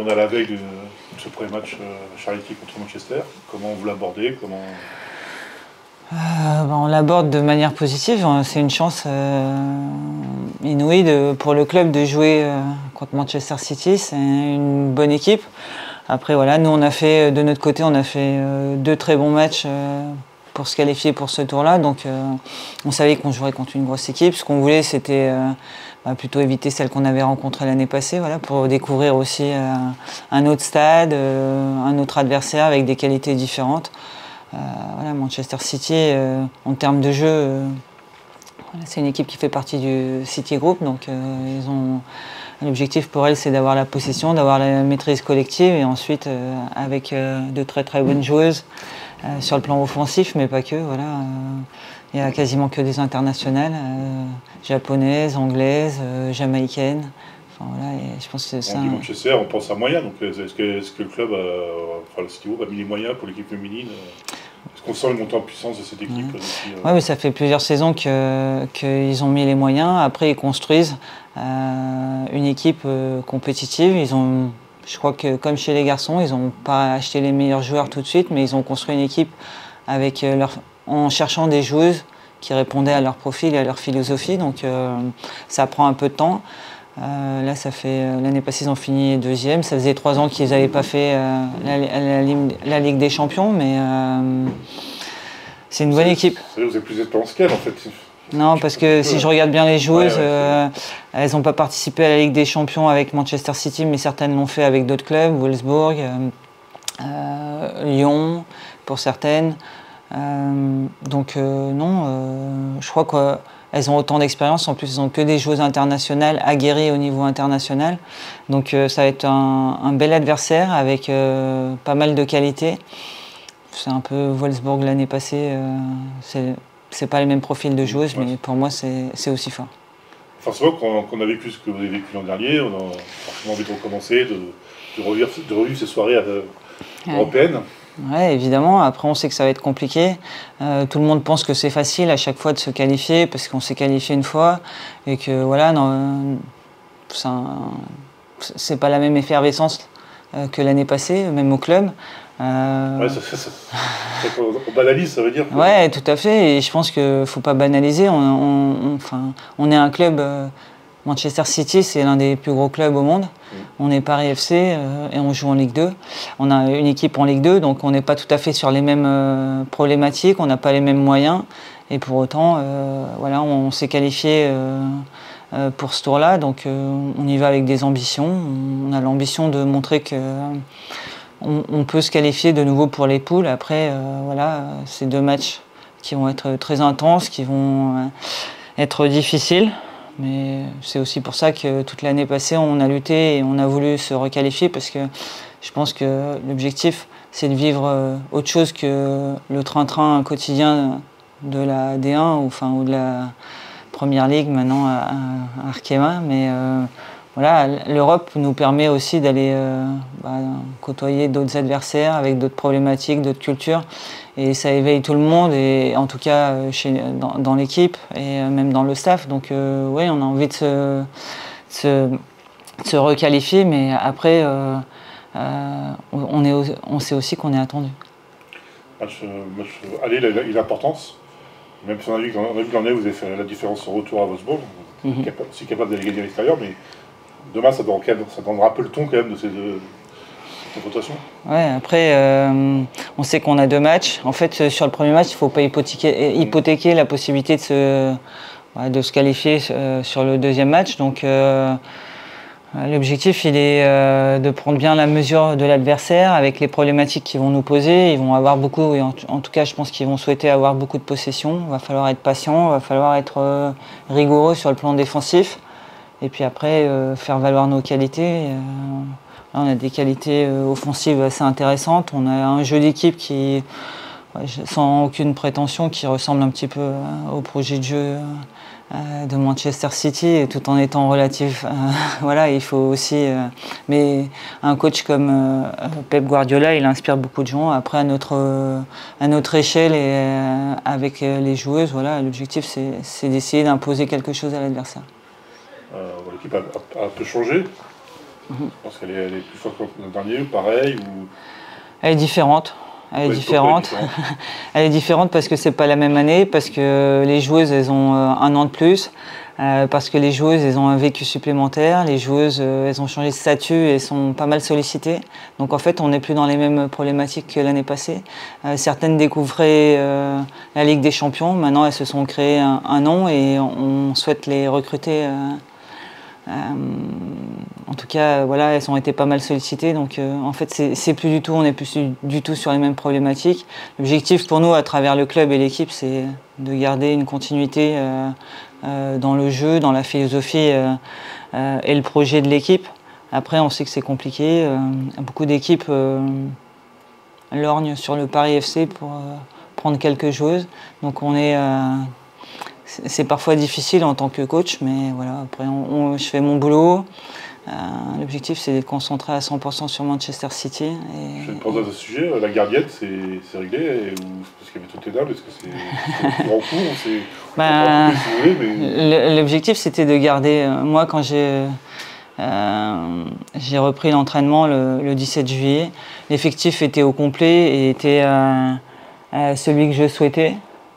est à la veille de ce premier match Charity contre Manchester. Comment vous l'abordez? On l'aborde de manière positive. C'est une chance inouïe pour le club de jouer contre Manchester City. C'est une bonne équipe. Après, voilà, nous, de notre côté, on a fait 2 très bons matchs pour se qualifier pour ce tour-là. Donc, on savait qu'on jouerait contre une grosse équipe. Ce qu'on voulait, c'était plutôt éviter celle qu'on avait rencontrée l'année passée, voilà, pour découvrir aussi un autre stade, un autre adversaire avec des qualités différentes. Voilà, Manchester City, en termes de jeu, voilà, c'est une équipe qui fait partie du City Group, donc l'objectif pour elle, c'est d'avoir la possession, d'avoir la maîtrise collective, et ensuite avec de très très bonnes joueuses sur le plan offensif, mais pas que. Voilà, il y a quasiment que des internationales, japonaises, anglaises, jamaïcaines. Enfin, voilà, et je pense que on dit Manchester, on pense à moyens, donc est-ce que le club, le City Group a mis les moyens pour l'équipe féminine? Est-ce qu'on sent le montant en puissance de cette équipe? Oui, mais ça fait plusieurs saisons qu'ils ont mis les moyens. Après, ils construisent une équipe compétitive. Je crois que comme chez les garçons, ils n'ont pas acheté les meilleurs joueurs tout de suite, mais ils ont construit une équipe avec en cherchant des joueuses qui répondaient à leur profil et à leur philosophie. Donc ça prend un peu de temps. Là, l'année passée, ils ont fini 2e. Ça faisait 3 ans qu'ils n'avaient pas fait la Ligue des Champions, mais c'est une bonne équipe. Vous avez plus d'expérience qu'elle, en fait. Non, parce que si je regarde bien les joueuses, elles n'ont pas participé à la Ligue des Champions avec Manchester City, mais certaines l'ont fait avec d'autres clubs, Wolfsburg, Lyon, pour certaines. Donc non, je crois qu'elles ont autant d'expérience. En plus, elles n'ont que des joueuses internationales aguerries au niveau international. Donc ça va être un bel adversaire avec pas mal de qualités. C'est un peu Wolfsburg l'année passée. C'est pas les mêmes profils de joueuses, mais pour moi, c'est aussi fort. Forcément, qu'on a vécu ce que vous avez vécu l'an dernier, on a forcément envie de recommencer, de revivre ces soirées européennes. Oui, évidemment. Après, on sait que ça va être compliqué. Tout le monde pense que c'est facile à chaque fois de se qualifier parce qu'on s'est qualifié une fois et que voilà, c'est pas la même effervescence que l'année passée, même au club. On banalise, ça veut dire. Oui, tout à fait. Et je pense qu'il ne faut pas banaliser. On est un club. Manchester City, c'est l'un des plus gros clubs au monde. On est Paris FC et on joue en Ligue 2. On a une équipe en Ligue 2, donc on n'est pas tout à fait sur les mêmes problématiques, on n'a pas les mêmes moyens. Et pour autant, voilà, on s'est qualifié pour ce tour-là, donc on y va avec des ambitions. On a l'ambition de montrer qu'on peut se qualifier de nouveau pour les poules. Après, voilà, c'est 2 matchs qui vont être très intenses, qui vont être difficiles. Mais c'est aussi pour ça que toute l'année passée, on a lutté et on a voulu se requalifier parce que je pense que l'objectif, c'est de vivre autre chose que le train-train quotidien de la D1 ou de la Première Ligue maintenant à Arkema. Mais voilà, l'Europe nous permet aussi d'aller côtoyer d'autres adversaires avec d'autres problématiques, d'autres cultures. Et ça éveille tout le monde, et en tout cas dans l'équipe et même dans le staff. Donc oui, on a envie de se requalifier, mais après, on sait aussi qu'on est attendu. Allez, il a l'importance. Même si on a vu que l'année, vous avez fait la différence au retour à Wolfsburg. C'est capable d'aller gagner à l'extérieur, mais demain, ça donnera un peu le ton quand même de ces deux. Ouais, après, on sait qu'on a 2 matchs. En fait, sur le premier match, il ne faut pas hypothéquer la possibilité de se qualifier sur le 2e match. Donc, l'objectif, il est de prendre bien la mesure de l'adversaire avec les problématiques qu'ils vont nous poser. Ils vont avoir beaucoup, et en tout cas, je pense qu'ils vont souhaiter avoir beaucoup de possession. Il va falloir être patient, il va falloir être rigoureux sur le plan défensif. Et puis après, faire valoir nos qualités. On a des qualités offensives assez intéressantes. On a un jeu d'équipe qui, sans aucune prétention, qui ressemble un petit peu au projet de jeu de Manchester City, tout en étant relatif. Voilà, il faut aussi. Mais un coach comme Pep Guardiola, il inspire beaucoup de gens. Après, à notre échelle et avec les joueuses, voilà, l'objectif, c'est d'essayer d'imposer quelque chose à l'adversaire. L'équipe a un peu changé. Je pense qu'elle est plus forte que l'an dernier, pareil ou... Elle est différente. Elle est différente. Elle est différente parce que c'est pas la même année, parce que les joueuses elles ont un an de plus, parce que les joueuses elles ont un vécu supplémentaire, les joueuses elles ont changé de statut et sont pas mal sollicitées. Donc en fait on n'est plus dans les mêmes problématiques que l'année passée. Certaines découvraient la Ligue des Champions, maintenant elles se sont créées un nom et on souhaite les recruter. En tout cas, voilà, elles ont été pas mal sollicitées, donc en fait, c'est plus du tout, on n'est plus du tout sur les mêmes problématiques. L'objectif pour nous, à travers le club et l'équipe, c'est de garder une continuité dans le jeu, dans la philosophie et le projet de l'équipe. Après, on sait que c'est compliqué. Beaucoup d'équipes lorgnent sur le Paris FC pour prendre quelques joueuses, donc on est c'est parfois difficile en tant que coach, mais voilà, après je fais mon boulot. L'objectif c'est d'être concentré à 100% sur Manchester City. Et, je vais te poser à ce sujet, la gardienne c'est réglé ou parce qu'il y avait Tottenham, est-ce que c'est en cours L'objectif c'était de garder, moi quand j'ai repris l'entraînement le 17 juillet, l'effectif était au complet et était celui que je souhaitais.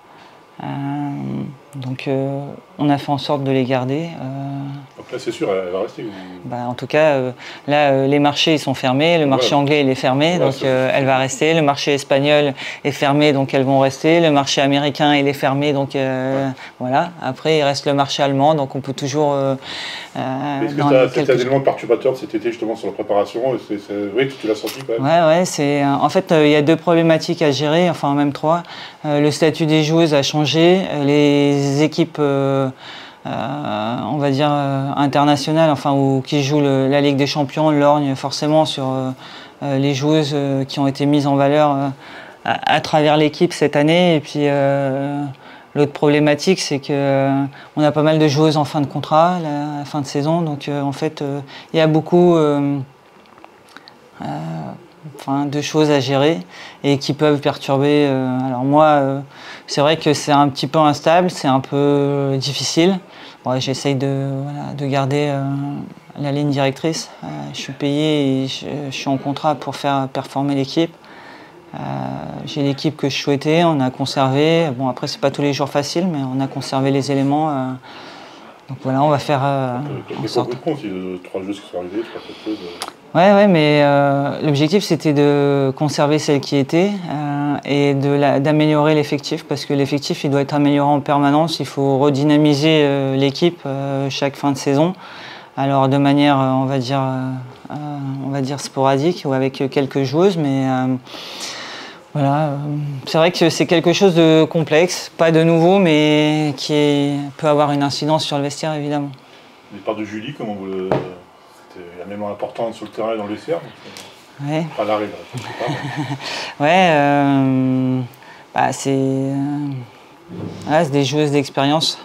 Donc on a fait en sorte de les garder. Donc là c'est sûr, elle va rester. En tout cas, là les marchés ils sont fermés, le marché anglais il est fermé, donc elle va rester. Le marché espagnol est fermé, donc elles vont rester. Le marché américain il est fermé, donc voilà. Après il reste le marché allemand, donc on peut toujours... Est-ce que c'était un élément perturbateur cet été justement sur la préparation? Oui, tu l'as senti quand même. Ouais, en fait il y a deux problématiques à gérer, enfin même trois. Le statut des joueuses a changé, les équipes on va dire internationales, enfin ou qui jouent la Ligue des Champions lorgnent forcément sur les joueuses qui ont été mises en valeur à travers l'équipe cette année. Et puis l'autre problématique, c'est que on a pas mal de joueuses en fin de contrat, à la fin de saison, donc en fait il y a beaucoup de choses à gérer et qui peuvent perturber. Alors moi, c'est vrai que c'est un petit peu instable, c'est un peu difficile. Bon, j'essaye de garder la ligne directrice. Je suis payé et je suis en contrat pour faire performer l'équipe. J'ai l'équipe que je souhaitais, on a conservé. Bon, après, c'est pas tous les jours facile, mais on a conservé les éléments. Donc voilà, on va faire en sorte. Il y a 3 joueuses qui sont arrivées, 3 joueuses. Ouais, mais l'objectif c'était de conserver celle qui était et d'améliorer l'effectif, parce que l'effectif il doit être amélioré en permanence. Il faut redynamiser l'équipe chaque fin de saison. Alors de manière, on va dire sporadique ou avec quelques joueuses, mais voilà, c'est vrai que c'est quelque chose de complexe, pas de nouveau, mais peut avoir une incidence sur le vestiaire évidemment. Les parts de Julie, comment vous le... C'était un élément important sur le terrain et dans le vestiaire. Ouais. Pas l'arrêt, je sais pas. Ouais, c'est des joueuses d'expérience.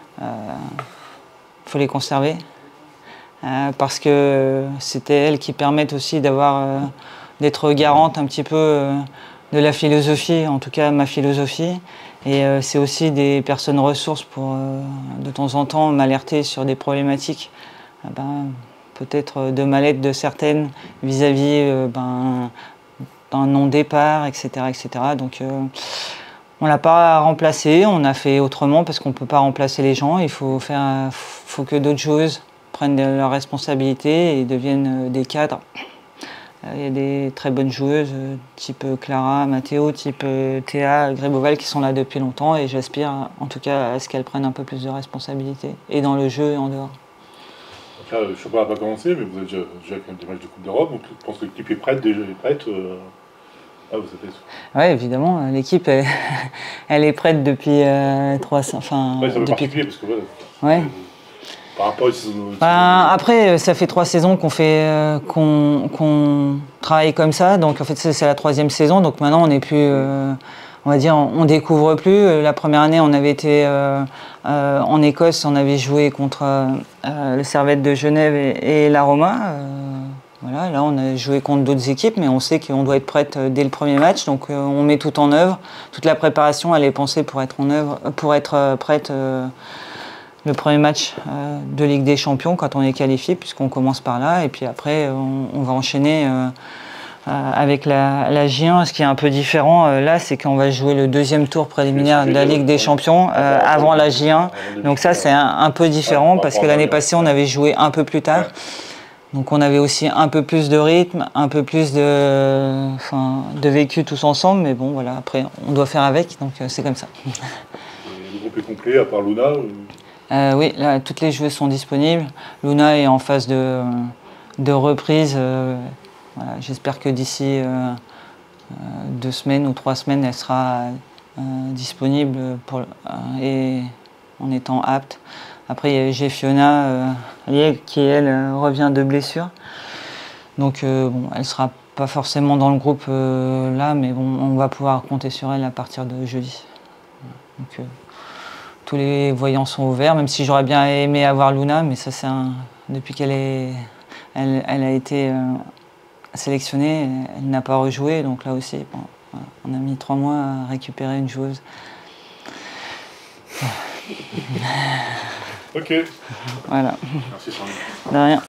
Faut les conserver. Parce que c'était elles qui permettent aussi d'être garantes un petit peu de la philosophie, en tout cas ma philosophie. Et c'est aussi des personnes ressources pour de temps en temps m'alerter sur des problématiques. Peut-être de mal-être de certaines vis-à-vis d'un non-départ, etc., etc. Donc on ne l'a pas remplacé, on a fait autrement parce qu'on ne peut pas remplacer les gens. Il faut que d'autres joueuses prennent leurs responsabilités et deviennent des cadres. Il y a des très bonnes joueuses, type Clara, Matteo, type Théa, Gréboval, qui sont là depuis longtemps, et j'aspire en tout cas à ce qu'elles prennent un peu plus de responsabilités, et dans le jeu et en dehors. Donc là, le championnat n'a pas commencé, mais vous avez déjà quand même des matchs de Coupe d'Europe, donc je pense que l'équipe est prête, vous savez. Oui, évidemment, l'équipe elle est prête depuis 3 ans. Enfin, c'est un peu particulier parce que voilà. Ouais. Par rapport après, ça fait 3 saisons qu'on travaille comme ça, donc en fait c'est la 3e saison, donc maintenant on n'est plus, on va dire, on découvre plus. La première année, on avait été en Écosse, on avait joué contre le Servette de Genève et la Roma. Voilà, là on a joué contre d'autres équipes, mais on sait qu'on doit être prête dès le premier match, donc on met tout en œuvre. Toute la préparation, elle est pensée pour être prête le premier match de Ligue des Champions quand on est qualifié, puisqu'on commence par là, et puis après on va enchaîner avec la J1. Ce qui est un peu différent là, c'est qu'on va jouer le deuxième tour préliminaire de la Ligue des Champions avant la J1. Donc ça, c'est un peu différent parce que l'année passée, on avait joué un peu plus tard. Donc on avait aussi un peu plus de rythme, un peu plus de vécu tous ensemble, mais bon voilà, après on doit faire avec, donc c'est comme ça. Le groupe est complet à part Luna Oui, là toutes les joueuses sont disponibles. Luna est en phase de reprise. Voilà, j'espère que d'ici 2 semaines ou 3 semaines, elle sera disponible et en étant apte. Après, j'ai Fiona qui, elle, revient de blessure. Donc, bon, elle ne sera pas forcément dans le groupe là, mais bon, on va pouvoir compter sur elle à partir de jeudi. Donc, tous les voyants sont ouverts, même si j'aurais bien aimé avoir Luna, mais ça, c'est depuis qu'elle a été sélectionnée, elle n'a pas rejoué. Donc là aussi, bon, voilà, on a mis 3 mois à récupérer une joueuse. Ok. Voilà. Merci Sandrine. De rien.